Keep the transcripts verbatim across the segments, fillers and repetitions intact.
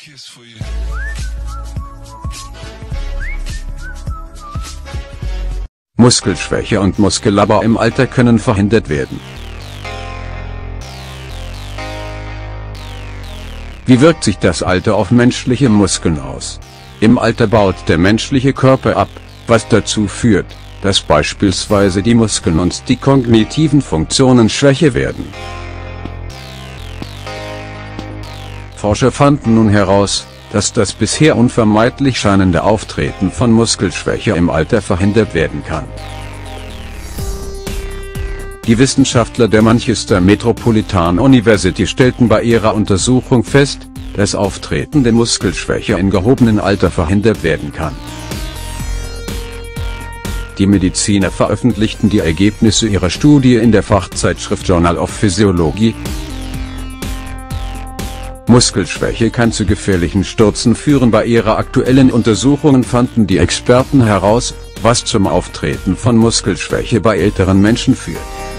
Muskelschwäche und Muskelabbau im Alter können verhindert werden. Wie wirkt sich das Alter auf menschliche Muskeln aus? Im Alter baut der menschliche Körper ab, was dazu führt, dass beispielsweise die Muskeln und die kognitiven Funktionen schwächer werden. Forscher fanden nun heraus, dass das bisher unvermeidlich scheinende Auftreten von Muskelschwäche im Alter verhindert werden kann. Die Wissenschaftler der Manchester Metropolitan University stellten bei ihrer Untersuchung fest, dass auftretende Muskelschwäche im gehobenen Alter verhindert werden kann. Die Mediziner veröffentlichten die Ergebnisse ihrer Studie in der Fachzeitschrift Journal of Physiology. Muskelschwäche kann zu gefährlichen Stürzen führen. Bei ihrer aktuellen Untersuchungen fanden die Experten heraus, was zum Auftreten von Muskelschwäche bei älteren Menschen führt.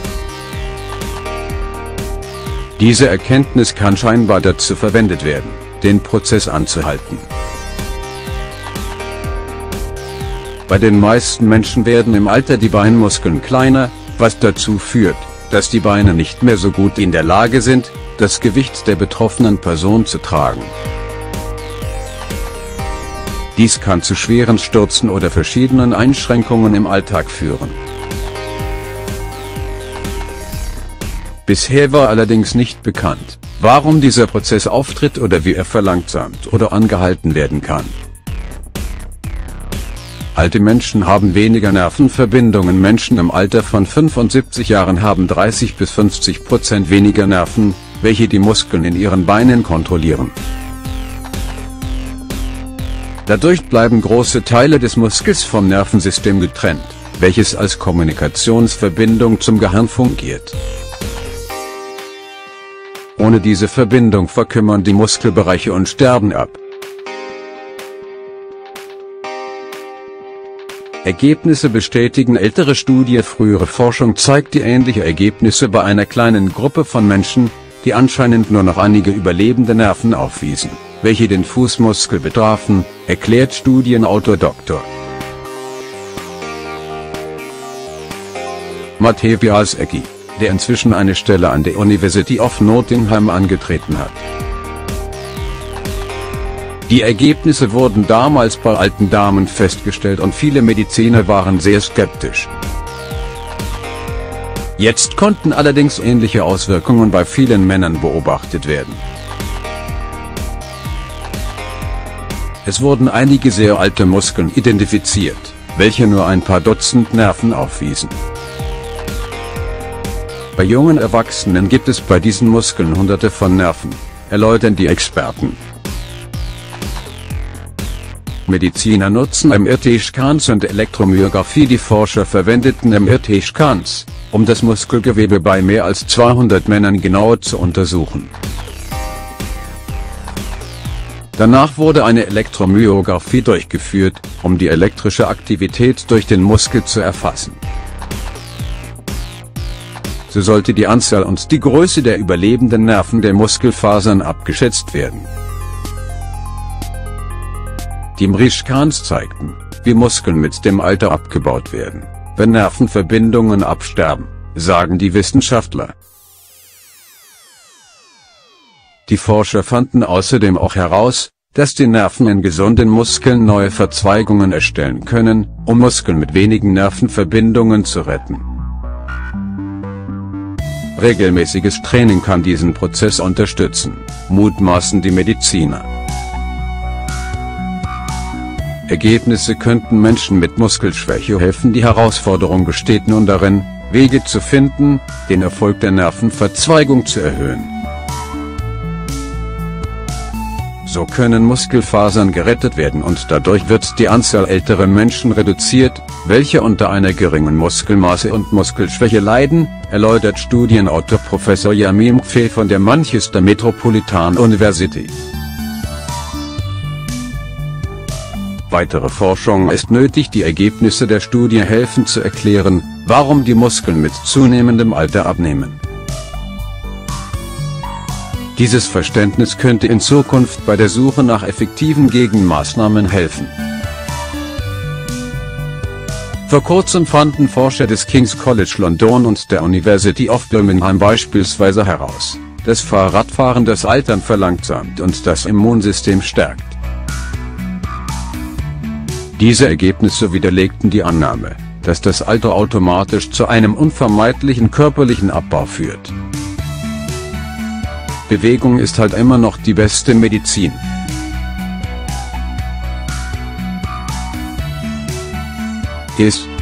Diese Erkenntnis kann scheinbar dazu verwendet werden, den Prozess anzuhalten. Bei den meisten Menschen werden im Alter die Beinmuskeln kleiner, was dazu führt, dass die Beine nicht mehr so gut in der Lage sind, das Gewicht der betroffenen Person zu tragen. Dies kann zu schweren Stürzen oder verschiedenen Einschränkungen im Alltag führen. Bisher war allerdings nicht bekannt, warum dieser Prozess auftritt oder wie er verlangsamt oder angehalten werden kann. Alte Menschen haben weniger Nervenverbindungen. Menschen im Alter von fünfundsiebzig Jahren haben dreißig bis fünfzig Prozent weniger Nerven, welche die Muskeln in ihren Beinen kontrollieren. Dadurch bleiben große Teile des Muskels vom Nervensystem getrennt, welches als Kommunikationsverbindung zum Gehirn fungiert. Ohne diese Verbindung verkümmern die Muskelbereiche und sterben ab. Ergebnisse bestätigen ältere Studie. Frühere Forschung zeigte ähnliche Ergebnisse bei einer kleinen Gruppe von Menschen, die anscheinend nur noch einige überlebende Nerven aufwiesen, welche den Fußmuskel betrafen, erklärt Studienautor Doktor Matthew Piasecki, der inzwischen eine Stelle an der University of Nottingham angetreten hat. Die Ergebnisse wurden damals bei alten Damen festgestellt und viele Mediziner waren sehr skeptisch. Jetzt konnten allerdings ähnliche Auswirkungen bei vielen Männern beobachtet werden. Es wurden einige sehr alte Muskeln identifiziert, welche nur ein paar Dutzend Nerven aufwiesen. Bei jungen Erwachsenen gibt es bei diesen Muskeln hunderte von Nerven, erläutern die Experten. Mediziner nutzen M R T-Scans und Elektromyographie. Die Forscher verwendeten M R T-Scans, um das Muskelgewebe bei mehr als zweihundert Männern genauer zu untersuchen. Danach wurde eine Elektromyographie durchgeführt, um die elektrische Aktivität durch den Muskel zu erfassen. So sollte die Anzahl und die Größe der überlebenden Nerven der Muskelfasern abgeschätzt werden. Die M R I-Scans zeigten, wie Muskeln mit dem Alter abgebaut werden, wenn Nervenverbindungen absterben, sagen die Wissenschaftler. Die Forscher fanden außerdem auch heraus, dass die Nerven in gesunden Muskeln neue Verzweigungen erstellen können, um Muskeln mit wenigen Nervenverbindungen zu retten. Regelmäßiges Training kann diesen Prozess unterstützen, mutmaßen die Mediziner. Ergebnisse könnten Menschen mit Muskelschwäche helfen. Die Herausforderung besteht nun darin, Wege zu finden, den Erfolg der Nervenverzweigung zu erhöhen. So können Muskelfasern gerettet werden und dadurch wird die Anzahl älterer Menschen reduziert, welche unter einer geringen Muskelmasse und Muskelschwäche leiden, erläutert Studienautor Professor Yamim Pfe von der Manchester Metropolitan University. Weitere Forschung ist nötig. Die Ergebnisse der Studie helfen zu erklären, warum die Muskeln mit zunehmendem Alter abnehmen. Dieses Verständnis könnte in Zukunft bei der Suche nach effektiven Gegenmaßnahmen helfen. Vor kurzem fanden Forscher des King's College London und der University of Birmingham beispielsweise heraus, dass Fahrradfahren das Altern verlangsamt und das Immunsystem stärkt. Diese Ergebnisse widerlegten die Annahme, dass das Alter automatisch zu einem unvermeidlichen körperlichen Abbau führt. Bewegung ist halt immer noch die beste Medizin. Ist